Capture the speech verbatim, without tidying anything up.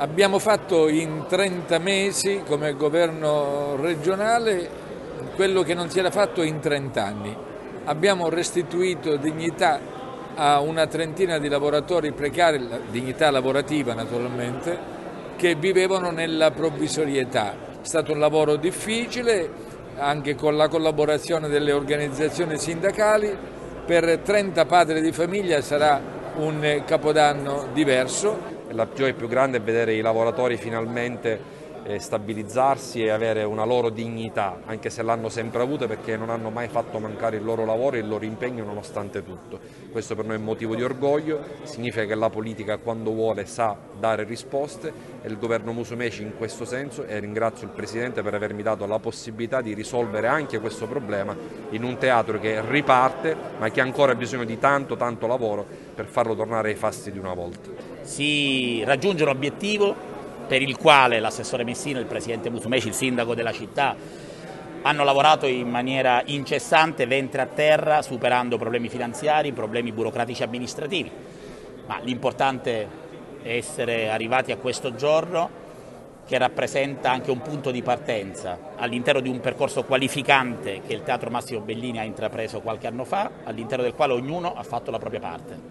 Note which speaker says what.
Speaker 1: Abbiamo fatto in trenta mesi come governo regionale quello che non si era fatto in trenta anni. Abbiamo restituito dignità a una trentina di lavoratori precari, dignità lavorativa naturalmente, che vivevano nella provvisorietà. È stato un lavoro difficile, anche con la collaborazione delle organizzazioni sindacali. Per trenta padri di famiglia sarà un capodanno diverso.
Speaker 2: La gioia più grande è vedere i lavoratori finalmente eh, stabilizzarsi e avere una loro dignità, anche se l'hanno sempre avuta, perché non hanno mai fatto mancare il loro lavoro e il loro impegno nonostante tutto. Questo per noi è motivo di orgoglio, significa che la politica quando vuole sa dare risposte e il governo Musumeci in questo senso, e ringrazio il Presidente per avermi dato la possibilità di risolvere anche questo problema in un teatro che riparte ma che ha ancora bisogno di tanto tanto lavoro per farlo tornare ai fasti di una volta.
Speaker 3: Si raggiunge un obiettivo per il quale l'assessore Messina, il presidente Musumeci, il sindaco della città hanno lavorato in maniera incessante, ventre a terra, superando problemi finanziari, problemi burocratici amministrativi. Ma l'importante è essere arrivati a questo giorno, che rappresenta anche un punto di partenza all'interno di un percorso qualificante che il Teatro Massimo Bellini ha intrapreso qualche anno fa, all'interno del quale ognuno ha fatto la propria parte.